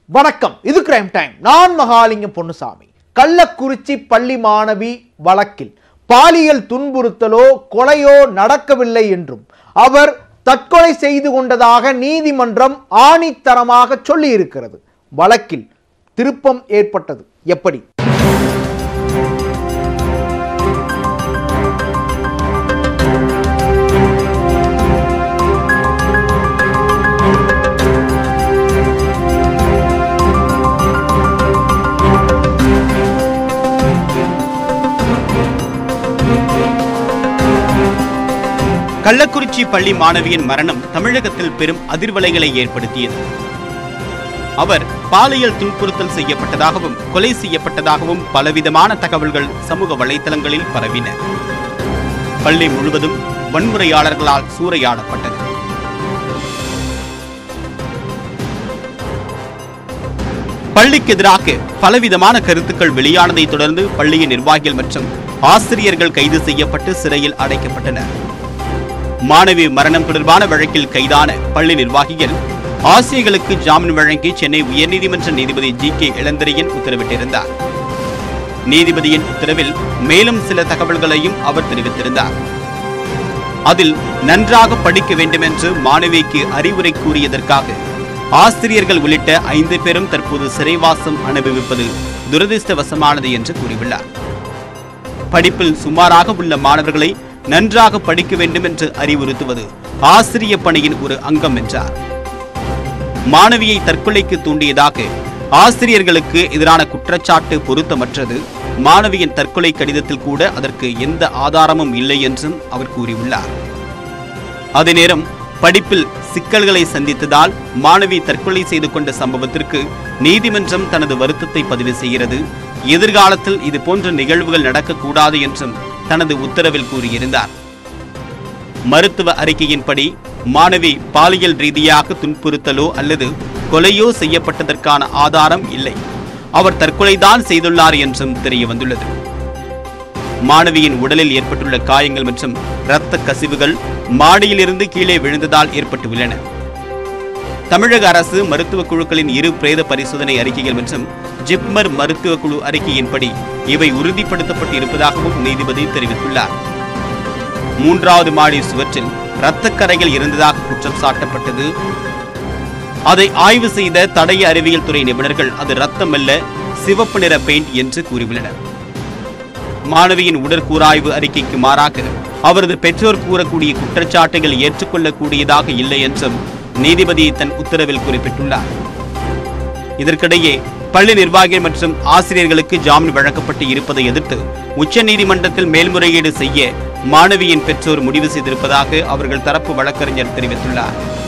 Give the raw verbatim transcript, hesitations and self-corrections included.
வணக்கம், இது crime time. நான் மகாலிங்கம் பொன்னுசாமி. கள்ளக்குறிச்சி பள்ளி மாணவி வழக்கில் பாலியல் துன்புறுத்தலோ கொலையோ நடக்கவில்லை என்றும் அவர் தற்கொலை செய்து கொண்டதாக நீதிமன்றம் ஆணித்தரமாக சொல்லி இருக்கிறது. வழக்கில் திருப்பம் ஏற்பட்டது எப்படி? கள்ளக்குறிச்சி பள்ளி மாணவியின் மரணம் தமிழகத்தில் பெரும் அதிர்வலைகளை ஏற்படுத்தியது. அவர் பாலியல் துன்புறுத்தல் செய்யப்பட்டதாகவும் கொலை செய்யப்பட்டதாகவும் பலவிதமான தகவல்கள் சமூக வலைதளங்களில் பரவின. பள்ளி முழுவதும் வன்முறையாளர்களால் சூறையாடப்பட்டது. பள்ளிக்கு எதிராக பலவிதமான கருத்துக்கள் வெளியானதை தொடர்ந்து பள்ளியின் நிர்வாகிகள் மற்றும் ஆசிரியர்கள் கைது செய்யப்பட்டு சிறையில் அடைக்கப்பட்டனர். மாணவி மரணம் தொடர்பான வழக்கில் கைதான பள்ளி நிர்வாகிகள் ஆசிரியர்களுக்கு ஜாமீன் வழங்கி சென்னை உயர்நீதிமன்ற நீதிபதி ஜி கே இளந்திரையன் உத்தரவிட்டிருந்தார். நீதிபதியின் உத்தரவில் மேலும் சில தகவல்களையும் அவர் தெரிவித்திருந்தார். அதில் நன்றாக படிக்க வேண்டும் என்று மாணவிக்கு அறிவுரை கூறியதற்காக ஆசிரியர்கள் உள்ளிட்ட ஐந்து பேரும் தற்போது சிறைவாசம் அனுபவிப்பது துரதிருஷ்டவசமானது என்று கூறியுள்ளார். படிப்பில் சுமாராக உள்ள மாணவர்களை நன்றாக படிக்க வேண்டும் என்று அறிவுறுத்துவது ஆசிரிய பணியின் ஒரு அங்கம் என்றார். மாணவியை தற்கொலைக்கு தூண்டியதாக ஆசிரியர்களுக்கு எதிரான குற்றச்சாட்டு பொருத்தமற்றது. மாணவியின் தற்கொலை கடிதத்தில் கூட அதற்கு எந்த ஆதாரமும் இல்லை என்றும் அவர் கூறியுள்ளார். அதே நேரம் படிப்பில் சிக்கல்களை சந்தித்ததால் மாணவி தற்கொலை செய்து கொண்ட சம்பவத்திற்கு நீதிமன்றம் தனது வருத்தத்தை பதிவு செய்கிறது. எதிர்காலத்தில் இது போன்ற நிகழ்வுகள் நடக்கக்கூடாது என்றும் தனது உத்தரவில் கூறியிருந்தார். மருத்துவ அறிக்கையின்படி மாணவி பாலியல் ரீதியாக துன்புறுத்தலோ அல்லது கொலையோ செய்யப்பட்டதற்கான ஆதாரம் இல்லை. அவர் தற்கொலைதான் செய்துள்ளார் என்றும் தெரிய வந்துள்ளது. மாணவியின் உடலில் ஏற்பட்டுள்ள காயங்கள் மற்றும் இரத்த கசிவுகள் மாடியிலிருந்து கீழே விழுந்ததால் ஏற்பட்டுள்ளன. தமிழக அரசு மருத்துவ குழுக்களின் இரு பிரேத பரிசோதனை அறிக்கைகள் மற்றும் ஜிப்மர் மருத்துவ குழு அறிக்கையின்படி இவை உறுதிப்படுத்தப்பட்டு இருப்பதாகவும் நீதிபதி தெரிவித்துள்ளார். மூன்றாவது மாடி சுவற்றில் இரத்தக்கரைகள் இருந்ததாக குற்றம் சாட்டப்பட்டது. அதை ஆய்வு செய்த தடய அறிவியல் துறை நிபுணர்கள் அது ரத்தம் அல்ல, சிவப்பு நிற பெயிண்ட் என்று கூறியுள்ளனர். மாணவியின் உடற்கூறாய்வு அறிக்கைக்கு மாறாக அவரது பெற்றோர் கூறக்கூடிய குற்றச்சாட்டுகள் ஏற்றுக்கொள்ளக்கூடியதாக இல்லை என்றும் நீதிபதி தன் உத்தரவில் குறிப்பிட்டுள்ளார். இதற்கிடையே பள்ளி நிர்வாகிகள் மற்றும் ஆசிரியர்களுக்கு ஜாமீன் வழங்கப்பட்டு இருப்பதை எதிர்த்து உச்ச நீதிமன்றத்தில் மேல்முறையீடு செய்ய மாணவியின் பெற்றோர் முடிவு செய்திருப்பதாக அவர்கள் தரப்பு வழக்கறிஞர் தெரிவித்துள்ளார்.